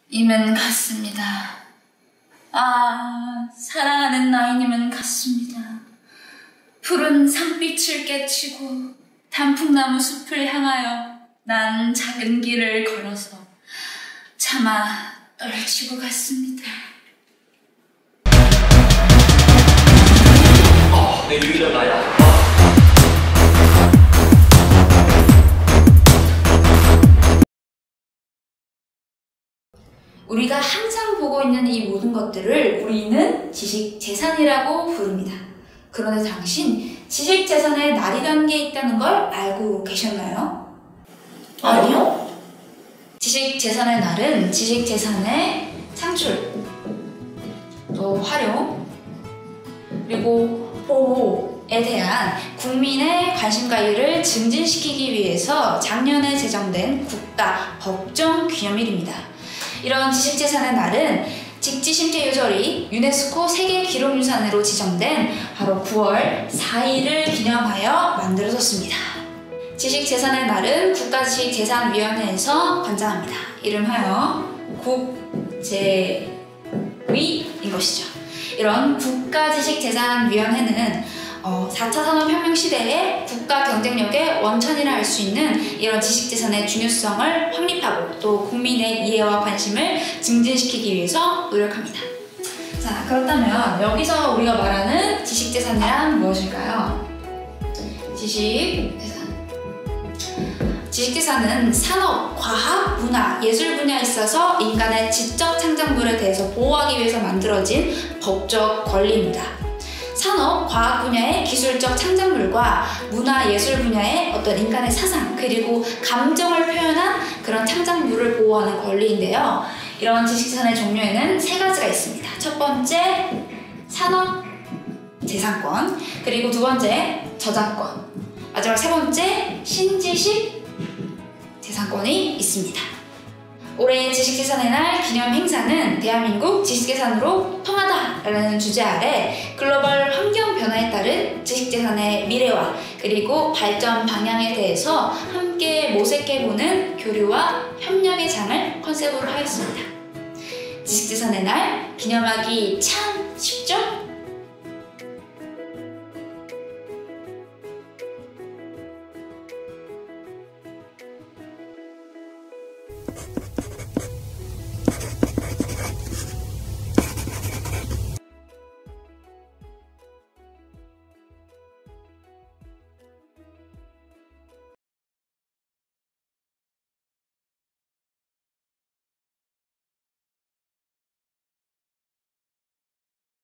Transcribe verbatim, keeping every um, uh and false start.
이면 같습니다. 아, 사랑하는 나이님은 같습니다. 푸른 산빛을 깨치고 단풍나무 숲을 향하여 난 작은 길을 걸어서 차마 떨치고 갔습니다. 어, 내 유일한 나야. 우리가 항상 보고 있는 이 모든 것들을 우리는 지식재산이라고 부릅니다. 그런데 당신, 지식재산에 날이라는 게 있다는 걸 알고 계셨나요? 아니요? 지식재산의 날은 지식재산의 창출, 또 활용, 그리고 보호에 대한 국민의 관심과 이해를 증진시키기 위해서 작년에 제정된 국가 법정 기념일입니다. 이런 지식재산의 날은 직지심체유절이 유네스코 세계기록유산으로 지정된 바로 구월 사일을 기념하여 만들어졌습니다. 지식재산의 날은 국가지식재산위원회에서 관장합니다. 이름하여 국재위인 것이죠. 이런 국가지식재산위원회는 어, 사 차 산업혁명 시대에 국가 경쟁력의 원천이라 할 수 있는 이런 지식재산의 중요성을 확립하고 또 국민의 이해와 관심을 증진시키기 위해서 노력합니다. 자, 그렇다면 여기서 우리가 말하는 지식재산이란 무엇일까요? 지식재산. 지식재산은 산업, 과학, 문화, 예술 분야에 있어서 인간의 지적 창작물에 대해서 보호하기 위해서 만들어진 법적 권리입니다. 산업, 과학 분야의 기술적 창작물과 문화, 예술 분야의 어떤 인간의 사상 그리고 감정을 표현한 그런 창작물을 보호하는 권리인데요. 이런 지식재산의 종류에는 세 가지가 있습니다. 첫 번째, 산업 재산권, 그리고 두 번째, 저작권, 마지막 세 번째, 신지식 재산권이 있습니다. 올해 지식재산의 날 기념 행사는 대한민국 지식재산으로 통하다라는 주제 아래 글로벌 환경 변화에 따른 지식재산의 미래와 그리고 발전 방향에 대해서 함께 모색해보는 교류와 협력의 장을 컨셉으로 하였습니다. 지식재산의 날 기념하기 참 쉽죠?